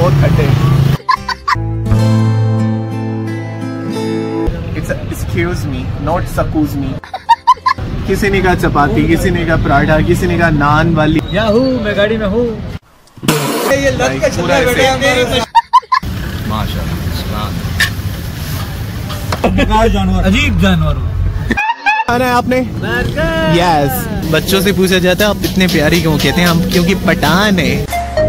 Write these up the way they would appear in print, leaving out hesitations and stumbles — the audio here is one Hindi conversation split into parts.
बहुत खट्टे हैं। Excuse me, not excuse me. किसी ने कहा चपाती, किसी ने कहा पराठा, किसी ने कहा नान वाली। याहू, मैं गाड़ी में हूँ। ये लग के चल रहा है माशाल्लाह। अजीब जानवर खाना है आपने? यस। बच्चों से पूछा जाता है आप इतने प्यारी क्यों, कहते हैं हम क्योंकि पठान है।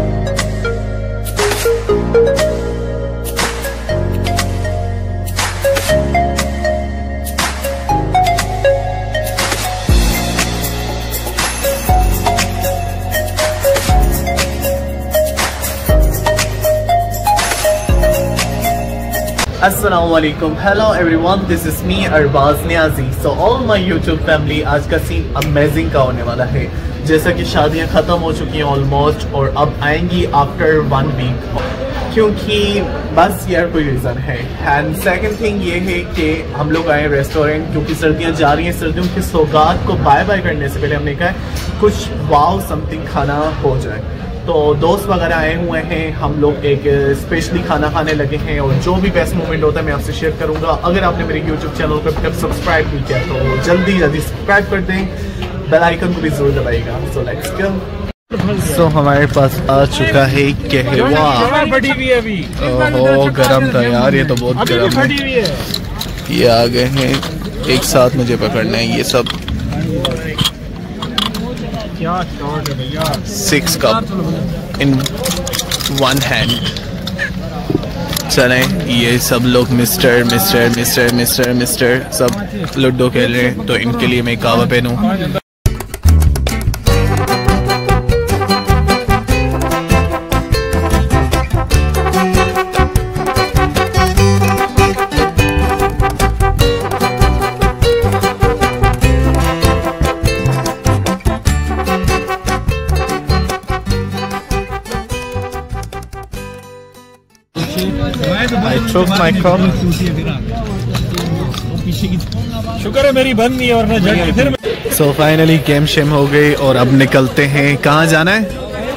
Assalamualaikum, hello everyone, this is me Arbaaz Niazi. So all my YouTube family, आज का सीन अमेजिंग का होने वाला है। जैसा कि शादियां ख़त्म हो चुकी हैं ऑलमोस्ट और अब आएंगी आफ्टर 1 वीक, क्योंकि बस यार कोई रीज़न है। एंड सेकंड थिंग ये है कि हम लोग आए रेस्टोरेंट, क्योंकि सर्दियां जा रही हैं। सर्दियों की सौगात को बाय बाय करने से पहले हमने कहा कुछ वाव समथिंग खाना हो जाए। तो दोस्त वगैरह आए हुए हैं, हम लोग एक स्पेशली खाना खाने लगे हैं और जो भी बेस्ट मोमेंट होता है मैं आपसे शेयर करूंगा। अगर आपने मेरे YouTube चैनल को अभी तक सब्सक्राइब नहीं किया तो जल्दी सब्सक्राइब कर दें, बेल आइकन को भी जरूर दबाइएगा। So let's go. सो हमारे पास आ चुका है कहवा। ओहो गरम था यार, ये तो बहुत गरम है। ये आ गए हैं, एक साथ मुझे पकड़ना है ये सब। 6 कप इन 1 हैंड। चलें, ये सब लोग मिस्टर सब लूडो खेल रहे हैं, तो इनके लिए मैं कावा पहनूं। I took my cup. शुक्र है मेरी बंद नहीं है, वरना झट फिर। So finally गेम शेम हो गई और अब निकलते हैं। कहाँ जाना है?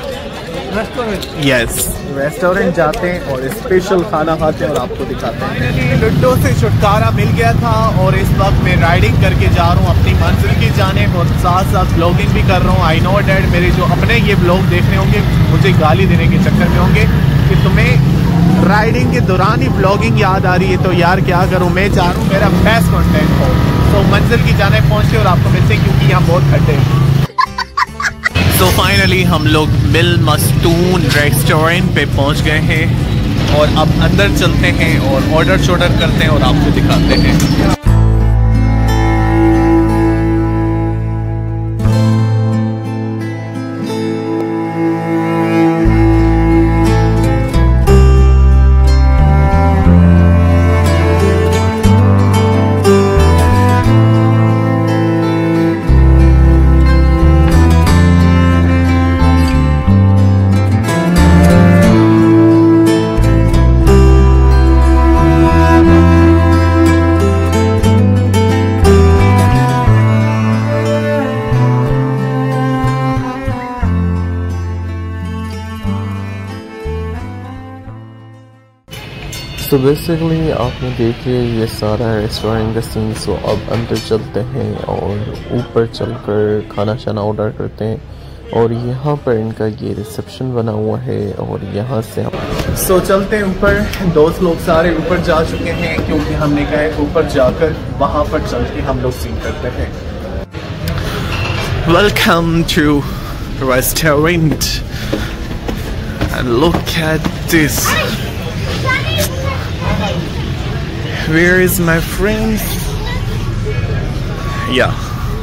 यस, रेस्टोरेंट जाते हैं और स्पेशल खाना खाते हैं और आपको दिखाते हैं। लूडो से छुटकारा मिल गया था और इस वक्त मैं राइडिंग करके जा रहा हूँ अपनी मंजिल की जानिब और साथ साथ ब्लॉगिंग भी कर रहा हूँ। आई नो डैड, मेरे जो अपने ये ब्लॉग देख रहे होंगे मुझे गाली देने के चक्कर में होंगे कि तुम्हें राइडिंग के दौरान ही ब्लॉगिंग याद आ रही है। तो यार क्या करूं, मैं चाह रहा हूँ मेरा बेस्ट कंटेंट हो। तो मंजिल की जाने पहुंचे और आपको मिलते हैं, क्योंकि यहाँ बहुत खड्डे हैं। तो फाइनली हम लोग मिल मस्तून रेस्टोरेंट पे पहुंच गए हैं और अब अंदर चलते हैं और ऑर्डर शॉर्डर करते हैं और आपको दिखाते हैं। तो बेसिकली आपने देख लिया ये सारा रेस्टोरेंट का सीन। सो अब अंदर चलते हैं और ऊपर चलकर खाना शाना ऑर्डर करते हैं और यहाँ पर इनका ये रिसेप्शन बना हुआ है और यहाँ से हम चलते हैं ऊपर। दोस्त लोग सारे ऊपर जा चुके हैं, क्योंकि हमने कहा है ऊपर जाकर वहाँ पर चल के हम लोग सीन करते हैं। Welcome to restaurant and look at this. Where is my friends? Yeah.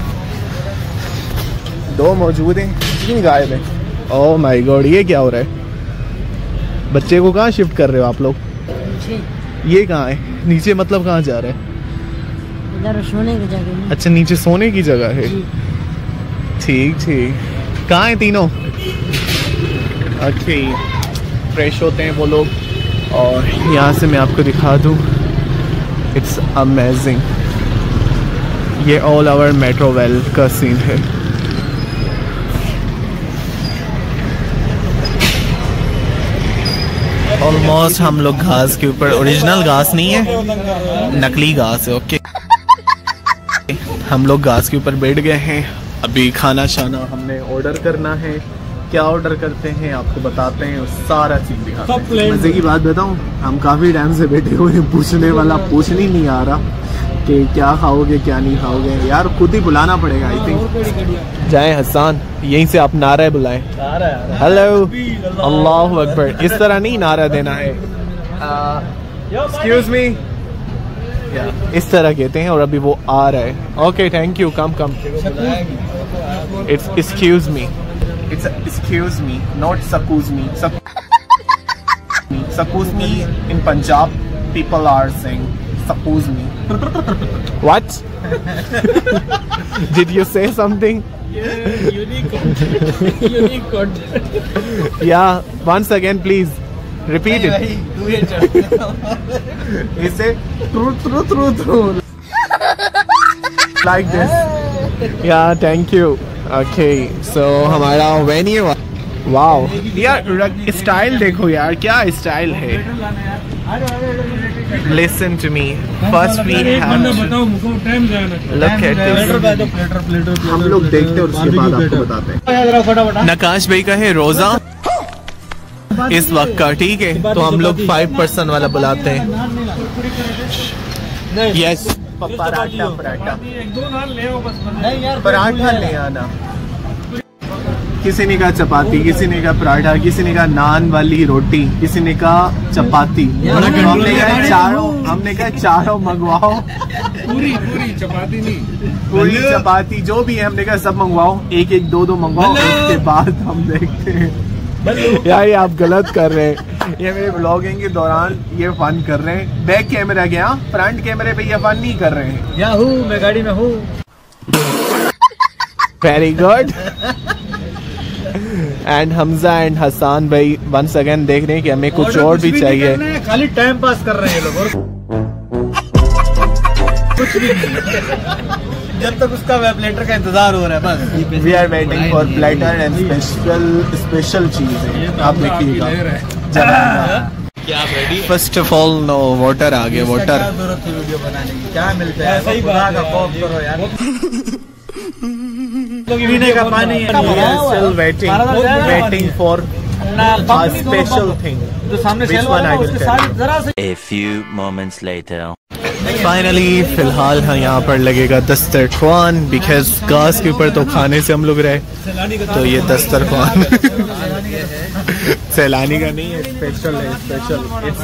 2 मौजूद हैं, 3 गायब हैं। Oh my God, ये क्या हो रहा है? बच्चे को कहाँ शिफ्ट कर रहे हो आप लोग? ये कहाँ है? नीचे मतलब कहाँ जा रहे हैं? इधर सोने की जगह है। अच्छा, नीचे सोने की जगह है। ठीक ठीक। कहाँ हैं तीनों? ओके, फ्रेश होते हैं वो लोग और यहाँ से मैं आपको दिखा दूँ। It's amazing. ये ऑल ओवर मेट्रो वेल का सीन है। ऑलमोस्ट हम लोग घास के ऊपर, ओरिजिनल घास नहीं है, नकली घास है। ओके, हम लोग घास के ऊपर बैठ गए हैं। अभी खाना शाना हमने ऑर्डर करना है। क्या ऑर्डर करते हैं आपको बताते हैं, सारा चीज दिखाते हैं। मजे की बात बताऊं, हम काफी टाइम से बैठे हुए हैं, पूछने वाला पूछने नहीं आ रहा कि क्या खाओगे क्या नहीं खाओगे। यार खुद ही बुलाना पड़ेगा। आई थिंक जाए हसन, यहीं से आप नारा बुलाएं। हेलो, अल्लाह अकबर, इस तरह नहीं नारा देना है। एक्सक्यूज मी, इस तरह कहते हैं। और अभी वो आ रहा है। Okay, thank you, come come. It's excuse me, it's excuse me, not scuse me. Scuse me in Punjab people are saying suppose me. What? Did you say something? Yeah, unique content. Yeah, once again please repeat it. Do it. He said true like this. Yeah, thank you. Okay, so हमारा venue, wow यार, स्टाइल देखो यार, क्या स्टाइल है। Listen to me. First we have to look at this. हम लोग देखते हैं और उसके बाद आपको बताते हैं। नकाश भाई का है रोजा इस वक्त का, ठीक है, तो हम लोग 5% वाला बुलाते हैं। यस, पराठा पराठा ले आना। किसी ने कहा चपाती, किसी ने कहा पराठा, किसी ने कहा नान वाली रोटी, किसी ने कहा चपाती। हमने कहा चारों मंगवाओ। पूरी चपाती नहीं, पूरी चपाती जो भी है, हमने कहा सब मंगवाओ, एक एक दो मंगवाओ, उसके बाद हम देखते हैं। यार ये आप गलत कर रहे हैं, ये मेरे ब्लॉगिंग के दौरान ये फन कर रहे हैं। बैक कैमरा गया, फ्रंट कैमरे पे ये फन नहीं कर रहे हैं। याहू, मैं गाड़ी में हूँ। Very good. And Hamza and Hasan भाई वंस अगेन देख रहे हैं कि हमें कुछ और भी चाहिए। खाली टाइम पास कर रहे हैं लोग, कुछ भी नहीं। जब तक उसका प्लेटर का इंतजार हो रहा है बस। We are waiting for platter and special चीज है, आप देखिएगा। क्या आप ready? First of all no water आ गया। वाटर क्या जरूरत थी वीडियो बनाने की, क्या मिलता है? सही खुदा का खौफ करो यार। पीने का पानी है। Still waiting for a special thing. जो सामने Which one I will tell you? जरा से। A few moments later. Finally फिलहाल यहाँ पर लगेगा दस्तरख्वान, बिकॉज घास के ऊपर तो खाने से हम लोग रहे, तो ये दस्तरख्वान सैलानी का नहीं है, स्पेशल है, स्पेशल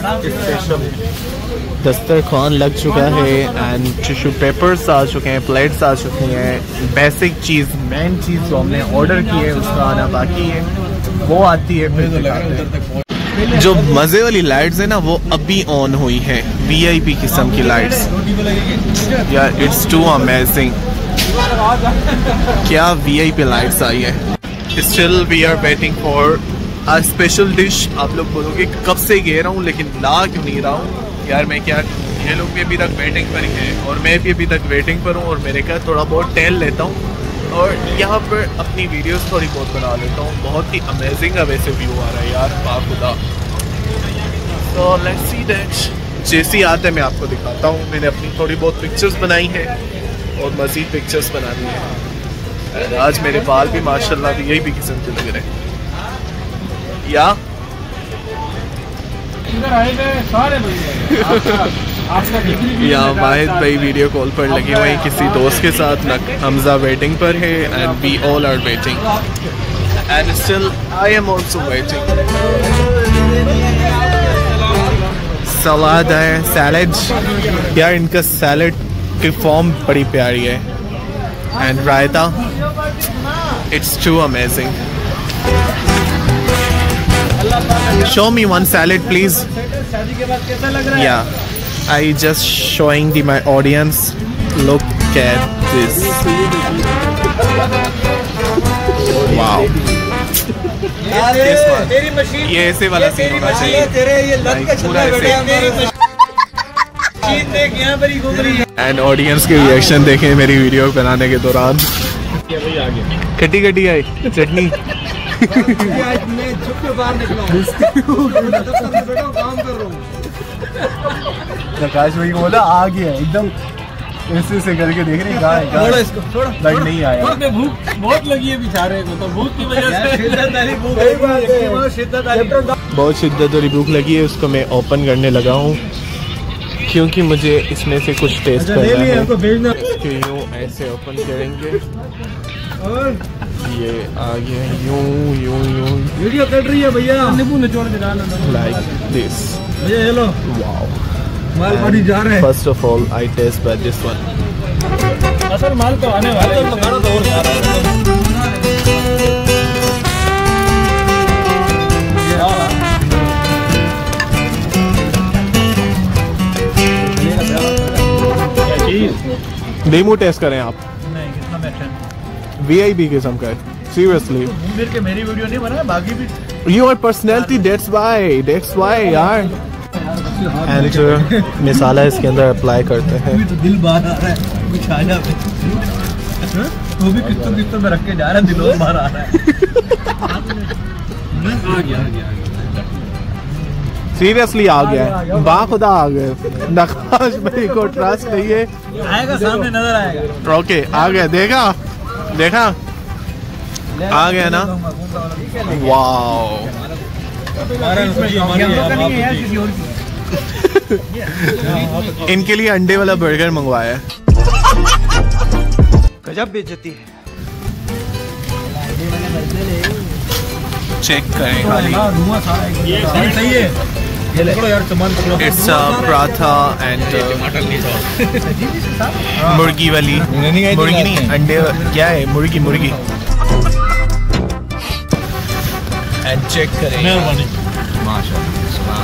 दस्तरख्वान लग चुका है। एंड टिश्यू पेपर्स आ चुके हैं, प्लेट्स आ चुकी हैं। बेसिक चीज़, मेन चीज़ जो हमने ऑर्डर की है उसका आना बाकी है, वो आती है फिर दिखाते हैं। जो मजे वाली लाइट्स है ना, वो अभी ऑन हुई है, VIP किस्म की लाइट्स। यार इट्स टू अमेजिंग, क्या VIP लाइट्स आई है। Still we are waiting for a special dish. आप लोग बोलोगे कब से कह रहा हूँ लेकिन ला क्यों नहीं रहा हूँ यार मैं, क्या ये लोग भी अभी तक वेटिंग पर ही हैं और मैं भी अभी तक वेटिंग पर हूँ, और मेरे क्या थोड़ा बहुत टहल लेता हूँ और यहाँ पर अपनी वीडियोस थोड़ी बहुत बना लेता हूँ। बहुत ही अमेजिंग वैसे व्यू आ रहा है यार, बाखुदा। तो लेट्स सी दैट, जैसी आता है मैं आपको दिखाता हूँ। मैंने अपनी थोड़ी बहुत पिक्चर्स बनाई हैं और मज़ीद पिक्चर्स बनानी है। आज मेरे बाल भी माशाल्लाह भी यही भी किस्म के लग रहे हैं। या यहाँ वाहिद भाई वीडियो कॉल पर लगे हुए हैं किसी दोस्त के साथ। हमजा वेटिंग पर है and we all are waiting and still I am also waiting. सलाद है, सैलेड, यार इनका सैलेड की फॉर्म बड़ी प्यारी है। And raita, it's too amazing. Show me one salad, please. Yeah, I just showing my audience. Look at this. Wow. ये ऐसे वाला सीन होना चाहिए। एंड ऑडियंस के रिएक्शन देखें मेरी वीडियो बनाने के दौरान। खट्टी खट्टी आई चटनी, आज मैं छुप के बाहर निकला हूँ, दफ्तर में बैठा हूँ, काम कर रहा हूँ। प्रकाश भाई को बोला आ गया एकदम ऐसे से करके देख रहे हैं कहाँ है, छोड़ो इसको, छोड़ो, बट नहीं आया। भूख बहुत लगी है बेचारे को, तो भूख की वजह से बहुत शिद्दत वाली भूख लगी है, उसको मैं ओपन करने लगा हूँ क्योंकि मुझे इसमें से कुछ टेस्ट करना है। कि यूँ ऐसे ओपन करेंगे, ये आ गया यूँ यूँ यूँ वीडियो कट रही है भैया, नींबू निचोड़ के डालना लाइक दिस। भैया ये लो, वाओ, माल पानी जा रहे हैं। First of all I taste by this one. असल माल तो आने वाला है, तो खाना तो और जा रहा है। डेमो टेस्ट करें आप? नहीं, कितना बेटर वीआईपी किस्म का है सीरियसली। मेरे के मेरी वीडियो नहीं बना, बाकी भी योर पर्सनैलिटी, दैट्स व्हाई यार। एंड मसाला इसके अंदर अप्लाई करते हैं। तो दिल बाहर आ रहा है कुछ आ जा, वो भी किस्तों में रख के जा रहा है, दिलों बाहर आ रहा है। आ गया सीरियसली आ गया, बाखुदा आ गए। नकाश भाई को ट्रस्ट नहीं है, आएगा सामने नजर आएगा। ओके आ गया, देखा आ गया ना। वाओ, इनके लिए अंडे वाला बर्गर मंगवाया है। गजब बेइज्जती है। चेक करें खाली। ये सही है, ये पकड़ो यार, सामान पकड़ो। इट्स पराठा एंड मुर्गी वाली, मुर्गी नहीं अंडे, क्या है मुर्गी एंड चेक करें। माशाल्लाह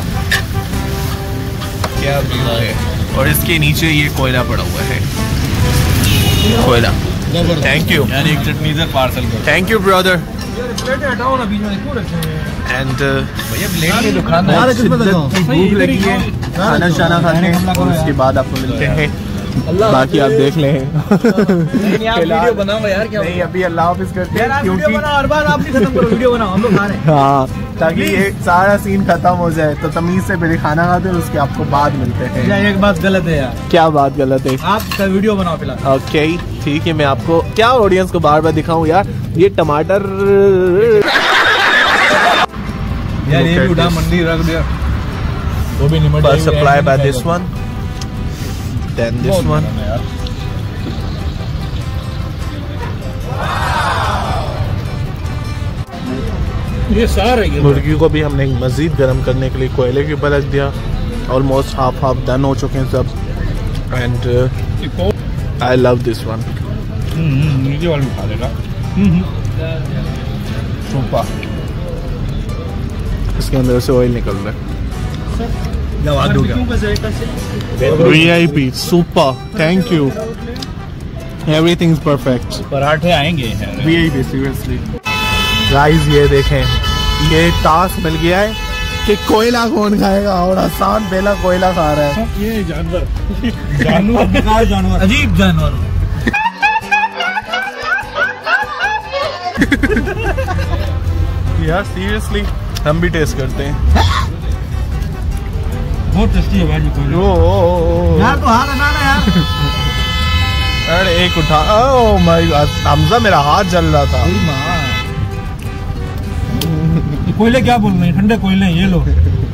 क्या व्यू है। और इसके नीचे ये कोयला पड़ा हुआ है, कोयला। थैंक यू, एक चटनी से पार्सल करो। Thank you brother. प्लेटें हटाओ ना, बीच में क्यों रखे हैं? एंड भैया प्लेट में तो खाना है। भूख लगी है, खाना शाना खाते हैं और उसके बाद आपको मिलते हैं। बाकी आप देख लें। नहीं आप वीडियो बनाओ यार, क्या नहीं अभी अल्लाह हाफिज करते हैं वीडियो क्योंकि बनाओ, हर बार आप नहीं खत्म करो, वीडियो बनाओ, हम लोग खा रहे हैं। हाँ, ताकि ये सारा सीन खत्म हो जाए तो तमीज से पहले खाना खाते हैं, उसके आपको बाद मिलते हैं। या एक बात गलत है यार, क्या बात गलत है? आप वीडियो बनाओ फिलहाल। ओके ठीक है, मैं आपको क्या ऑडियंस को बार बार दिखाऊं यार, ये टमाटर यार ये भी उठा मंडी रख दिया, वो भी निमट बस supply by this one, then this one. ये सारा है। मुर्गी को भी हमने मजीद गर्म करने के लिए कोयले के ऊपर रख दिया। ऑलमोस्ट हाफ डन हो चुके हैं सब। And I love this one. नीचे वाले खा लेगा। सुपर, इसके अंदर से ऑयल निकल रहा है। VIP super, thank you, everything is perfect. पराठे आएंगे VIP सीरियसली गाइस, ये देखें, ये टास्क मिल गया है कि कोयला कौन खाएगा और आसान पहला कोयला खा रहा है। ये जानवर जानवर अजीब जानवर। यार सीरियसली हम भी टेस्ट करते हैं। बहुत टेस्टी है भाई कोयला। यार तो हाथ हटाना यार। अरे एक उठा, ओह माय गॉड, हमजा मेरा हाथ जल रहा था। कोयले क्या बोल रहे हैं, ठंडे कोयले ये लो।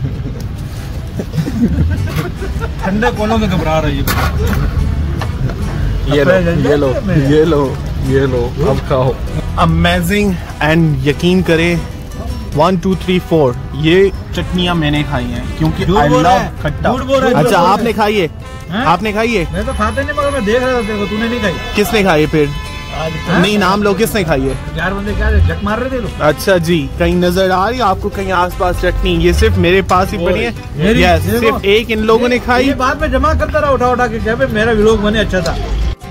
ठंडे कोयलों से घबरा रही है। ये लो अब खाओ। अमेजिंग। एंड यकीन करें 1 2 3 4 ये चटनियां मैंने खाई हैं क्योंकि आई लव खट्टा। अच्छा आपने खाई है? आपने खाई है? मैं तो खाता नहीं, मगर मैं देख रहा था तेरे को, तूने नहीं खाई। किसने खाई है फिर? नहीं नाम लो, किसने खाई है? 4 बंदे क्या झक मार रहे थे लोग। अच्छा जी, कहीं नजर आ रही है आपको कहीं आसपास चटनी? ये सिर्फ मेरे पास ही पड़ी है। यस, सिर्फ एक इन लोगों ने खाई। ये बाद में जमा करता रहा उठा के, क्या मेरा व्लॉग बने अच्छा था।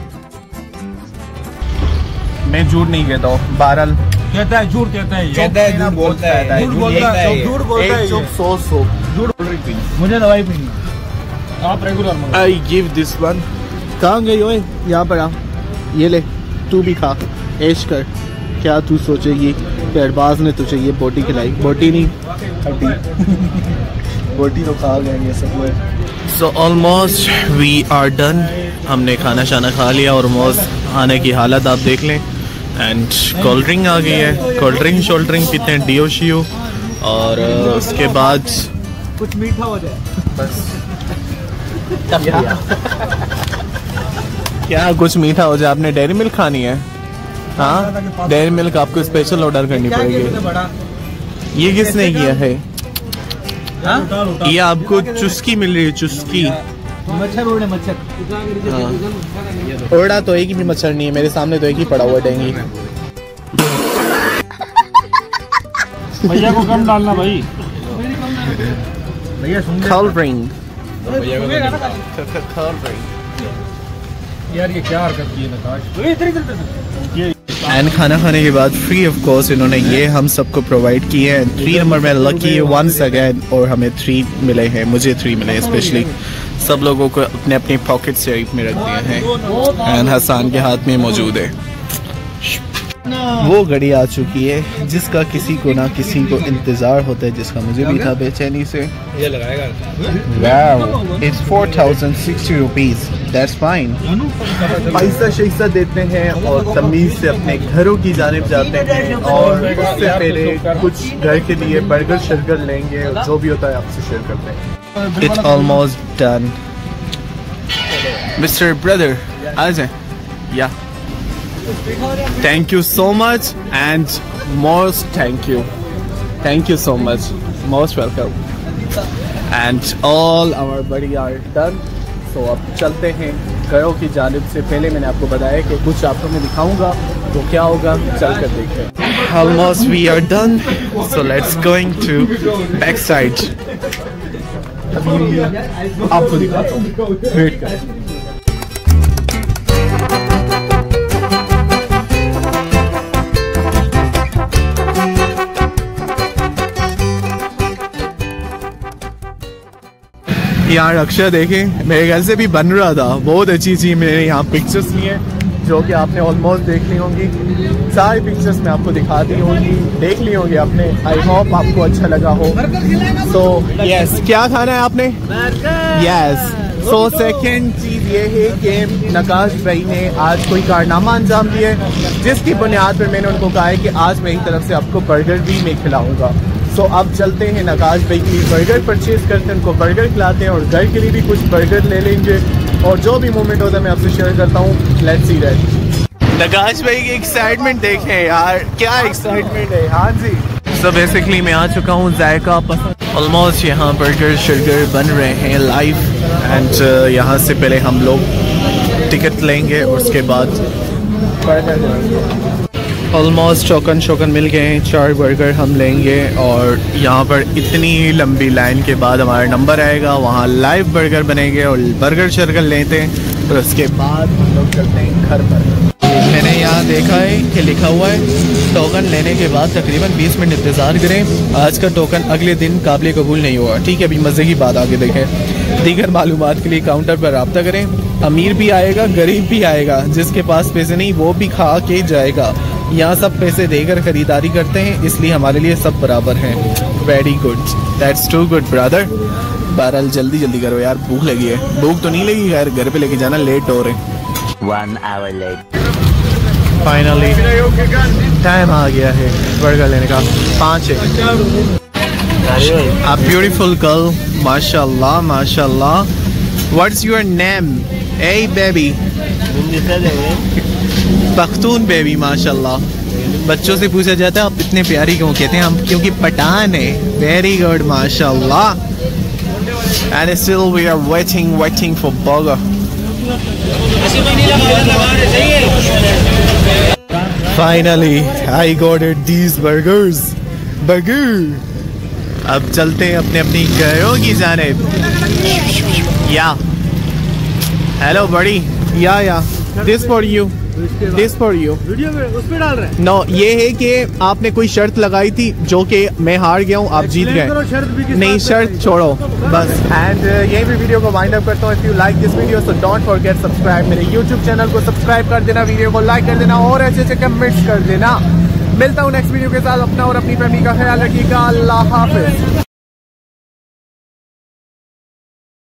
मैं झूठ नहीं कहता हूँ, बहरहाल कहता है, झूठ कहता है, झूठ बोलता है, झूठ बोलता है, झूठ बोलता है, चुप 100 झूठ बोल रही थी। मुझे दवाई पीनी, आप रेगुलर मंगाओ। I give this one. कहाँ गई ओए? यहाँ पर आ, ये ले, तू भी खा, ऐश कर। क्या तू सोचेगी तो अरबाज ने तुझे ये बोटी खिलाई, बोटी नहीं हड्डी बोटी तो खा गए ये सब लोग। So almost we are done, हमने खाना शाना खा लिया, ऑलमोस्ट आने की हालत आप देख लें। एंड कोल्ड ड्रिंक आ गई है, कोल्ड ड्रिंक शोल्ड ड्रिंक पीते हैं, डीओ शियो, और उसके बाद कुछ मीठा हो जाए बस क्या कुछ मीठा हो जाए। आपने डेयरी मिल्क खानी है? हाँ, डेयरी मिल्क आपको स्पेशल ऑर्डर करनी पड़ेगी। ये किसने किया है? ये आपको चुस्की मिल रही है, चुस्की। मच्छर उड़े, मच्छर ओड़ा तो एक ही भी मच्छर नहीं है, मेरे सामने तो एक ही पड़ा हुआ डेंगी। भैया को कम डालना भाई, भैया कोल्ड ड्रिंक यार ये क्या हरकत की है नकाश। एंड खाना खाने के बाद फ्री ऑफ कॉस्ट इन्होंने ये हम सबको प्रोवाइड किए हैं। 3 नंबर में लकी वंस अगेन, और हमें 3 मिले हैं, मुझे 3 मिले स्पेशली। सब लोगों को अपने अपने पॉकेट से में रख दिए हैं एंड हसन के हाथ में मौजूद है। वो घड़ी आ चुकी है जिसका किसी को ना किसी को इंतज़ार होता है, जिसका मुझे भी था बेचैनी से। ये लगाएगा, wow, it's 4060 rupees, that's fine. पैसा शैसा देते हैं और तमीज़ से अपने घरों की जानिब जाते हैं, और उससे पहले कुछ घर के लिए बर्गर शर्गर लेंगे, और जो भी होता है आपसे शेयर करते हैं। It's almost done. Mister brother आ जाए, या thank you so much and most thank you so much, most welcome, and all our buddy are done। so अब चलते हैं घरों की जानिब से। पहले मैंने आपको बताया कि कुछ आपको मैं दिखाऊंगा, तो क्या होगा चल कर देखते हैं। almost we are done, so let's going to back side। अभी आपको दिखाता हूँ, वेट कर। यार अक्षय देखें, मेरे ख्याल से भी बन रहा था, बहुत अच्छी चीज़। मैंने यहाँ पिक्चर्स ली हैं जो कि आपने ऑलमोस्ट देख ली होंगी, सारी पिक्चर्स मैं आपको दिखा दी होंगी, देख ली होंगी आपने। आई होप आपको अच्छा लगा हो। सो यस, क्या खाना है आपने? यस। सो सेकेंड चीज़ ये है कि नकाश भाई ने आज कोई कारनामा अंजाम दिया है, जिसकी बुनियाद पर मैंने उनको कहा है कि आज मेरी तरफ से आपको बर्गर भी मैं खिलाऊँगा। तो अब चलते हैं नकाश भाई की बर्गर परचेज करते हैं, उनको बर्गर खिलाते हैं, और घर के लिए भी कुछ बर्गर ले लेंगे, और जो भी मोमेंट होता है मैं आपसे शेयर करता हूँ। Let's see that. नकाश भाई की एक्साइटमेंट देखें यार, क्या एक्साइटमेंट है। हाँ जी, सो बेसिकली मैं आ चुका हूँ जायका पसंद। ऑलमोस्ट यहाँ बर्गर शर्गर बन रहे हैं लाइव, एंड यहाँ से पहले हम लोग टिकट लेंगे और उसके बाद ऑलमोस्ट टोकन शोकन मिल गए हैं, 4 बर्गर हम लेंगे, और यहाँ पर इतनी लंबी लाइन के बाद हमारा नंबर आएगा, वहाँ लाइव बर्गर बनेंगे और बर्गर शर्गर लेते हैं, और उसके बाद हम लोग चलते हैं घर पर। मैंने यहाँ देखा है कि लिखा हुआ है टोकन लेने के बाद तकरीबन 20 मिनट इंतज़ार करें, आज का टोकन अगले दिन काबिल कबूल नहीं हुआ। ठीक है, अभी मज़े की बात आगे देखें। दीगर मालूमात के लिए काउंटर पर रब्ता करें। अमीर भी आएगा, गरीब भी आएगा, जिसके पास पैसे नहीं वो भी खा के जाएगा। यहाँ सब पैसे देकर ख़रीदारी करते हैं, इसलिए हमारे लिए सब बराबर हैं। Very good, that's too good brother. बहरहाल जल्दी जल्दी करो यार, भूख लगी है। भूख तो नहीं लगी यार, घर पे लेके जाना, लेट हो रहे। 1 hour later। फाइनली टाइम आ गया है बर्गर लेने का। 5 है। A beautiful girl, माशाल्लाह माशाल्लाह। What's your name? Hey baby। Pakhtun baby माशाल्लाह। बच्चों से पूछा जाता है आप इतने प्यारी क्यों, कहते हैं हम क्योंकि पठान है। वेरी गुड माशाल्लाह। And still we are waiting for burger। Finally I ordered these burgers। Burger। अब चलते हैं अपने अपनी घरों की जानिब। या हेलो बड़ी, या this for you, this for you. Video में उस पे डाल रहे हैं? नो, ये है कि आपने कोई शर्त लगाई थी जो कि मैं हार गया हूँ, आप जीत गए। नहीं, शर्त छोड़ो बस। एंड यही भी वीडियो को वाइंड अप करता हूँ। If you like this video so don't forget subscribe. मेरे यूट्यूब चैनल को सब्सक्राइब कर देना, वीडियो को लाइक कर देना, और ऐसे कमेंट्स कर देना। मिलता हूँ नेक्स्ट वीडियो के साथ। अपना और अपनी फैमिली का ख्याल रखिएगा। अल्लाह हाफिज।